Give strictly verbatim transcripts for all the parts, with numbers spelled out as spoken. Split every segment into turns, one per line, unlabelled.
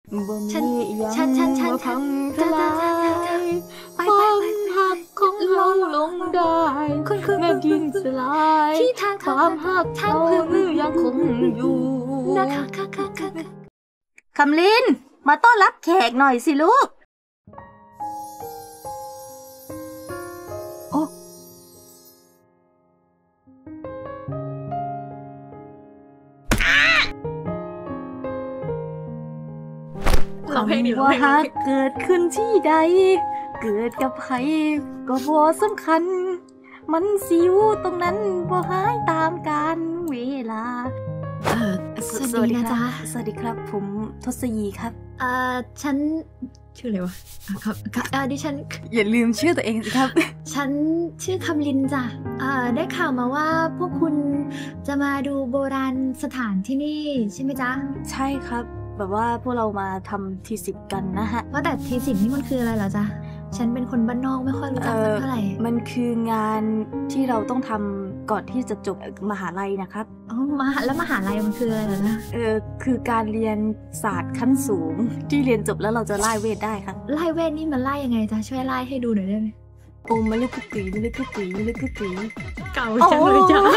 ฉันฉันฉันฉันฉันจะจะจะจะไปไปไปหักของเราลงได้คุณคือแม่ดินสลายที่ทางความหักทางพื้นยังคงอยู่นะคะค่ะค่ะค่ะ
คำลินมาต้อนรับแขกหน่อยสิลูกโอ้
เราเพลงนี้
ว่าหากเกิดขึ้นที่ใดเกิดกับใครก็บ่สำคัญมันสิวตรงนั้นบ่หายตามกาลเวลา
เออสวัสดีนะจ๊ะ
สวัสดีครับผมทศยีครับ
เอ่อฉันชื่ออะไรวะครับเอ่อดิฉัน
อย่าลืมชื่อตัวเองสิครับ
ฉันชื่อคำลินจ้ะเอ่อได้ข่าวมาว่าพวกคุณจะมาดูโบราณสถานที่นี่ใช่ไหมจ๊ะ
ใช่ครับแบบว่าพวกเรามาทำทีสิบกันนะฮะ
ว่าแต่ทีสิบนี่มันคืออะไรเหรอจ๊ะฉันเป็นคนบ้านนอกไม่ค่อยรู้จักสักเท่าไหร่
มันคืองานที่เราต้องทำก่อนที่จะจบมหาลัยนะครับ
อ๋อมหาแล้วมหาลัยมันคืออะไรเหรอจ๊ะ
เออคือการเรียนศาสตร์ขั้นสูงที่เรียนจบแล้วเราจะไล่เวทได้ครับ
ไล่เวทนี่มันไล่ยังไงจ๊ะช่วยไล่ให้ดูหน่อยได้ไหม
โอ้มาเลือกกุ๊กกี้มาเลือกกุ๊กกี้มาเลือกกุ๊กกี้
เก่าจังเลยจ้ะ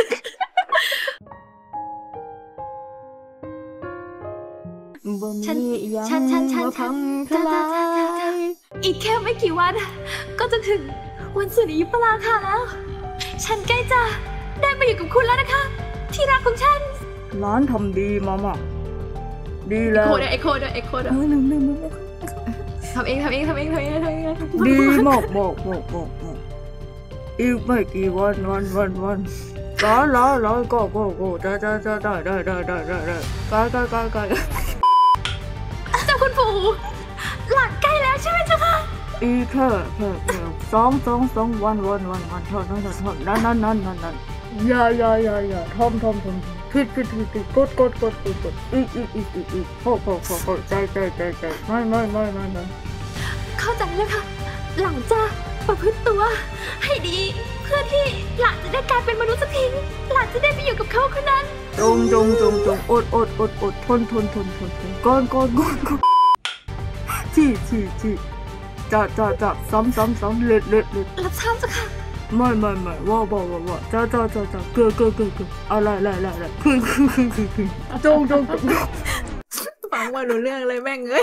ฉันฉันฉันฉันฉันจะจะจะจะอีกแค่ไม่กี่วันก็จะถึงวันสุริยุปราคาแล้วฉันใกล้จะได้มาอยู่กับคุณแล้วนะคะที่รักของฉัน
ร้านทำดีมาม่าดีแล้ว
โคดไอโคดไอโคด
ลืมลืมลืม
ทำเองทำเองทำเองทำเองทำเอง
ดีมากมากมากมากอีกไม่กี่วันวันวันวันล้อล้อล้อก็ก็ก็ได้ได้ได้ได้ได้ได้ได้ได้ใกล้ใกล้ใกล้ใกล้
เจ้าคุณปู่หลังใกล้แล้วใช่ไหมเจ้าค่ะ
อีแค่แค่แค่สองสองสองวันวันวันวันเท่านั้นเท่านั้นนั่นนั่นนั่นนั่นอย่าอย่าอย่าอย่าทอมทอมทอมผิดผิดผิดผิดกดกดกดกดกดอีอีอีอีอีโอ้โหโอ้โหใจใจใจใจไม่ไม่ไม่ไม่ไม่
เข้าใจแล้วค่ะหลังจะประพฤติตัวให้ดีเพื่อที่หลานจะได้กลายเป็นมนุษย์สักทีหลานจะได้ไปอยู่กับเขาคนนั้น
จงจงจงจงอดอดอดอดทนทนทนทนทนก้อนก้อนก้อนก้อนที่ที่ที่จัดจัดจัดซ้ำซ้ำซ้ำเล็ดเล็ดเล็ด
รับทราบจ้ะค่ะ
ไม่ไม่ไม่ว่าว่าว่าว่าจัดจัดจัดจัดเกลือเกลือเกลือเกลืออะไรอะไรอะไรอะไรคือคือคือคือคือจงจงจง
ฟังว่ารู้เรื่องเลยแม่งเอ้ย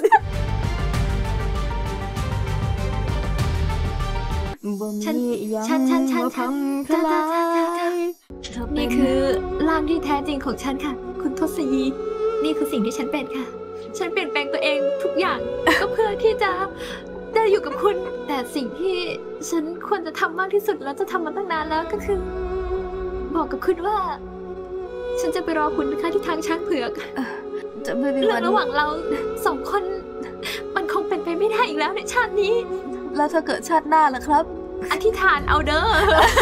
ฉันฉันฉันฉันฉันจะจะจะจะนี่คือร่างที่แท้จริงของฉันค่ะคุณทศยีนี่คือสิ่งที่ฉันเป็นค่ะฉันเปลี่ยนแปลงตัวเองทุกอย่างก็เพื่อที่จะได้อยู่กับคุณแต่สิ่งที่ฉันควรจะทำมากที่สุดแล้วจะทำมาตั้งนานแล้วก็คือบอกกับคุณว่าฉันจะไปรอคุณนะคะที่ทางช้างเผือก
จะไม่มีวัน
เรื่องระหว่างเราสองคนมันคงเป็นไปไม่ได้อีกแล้วในชาตินี้
แล้วถ้าเกิดชาติหน้าล่ะครับ
อธิษฐานเอาเด้อ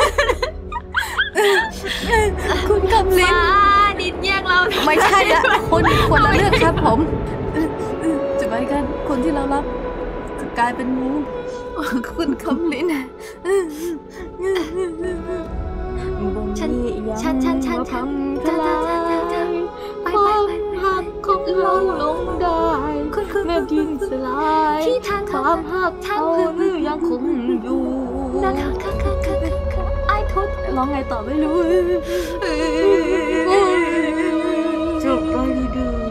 คุณคำลิน
ดินแย่งเรา
ไม่ใช่ละคนคนละเรื่องครับผมจะไปกันคนที่เรารักจะกลายเป็นงูคุณคำลิน
ฉันฉันฉันฉันฉันจะจะจะจะไปไปไป
หักของเราลงได้
คุณคือ
แม่ดินสลาย
ที่ทาง
ความหักทางพื้นยังคงอยู่
นะคะค่ะค่ะค่ะไอ้ทุด
ร้องไงต่อไม่รู้จบไปดี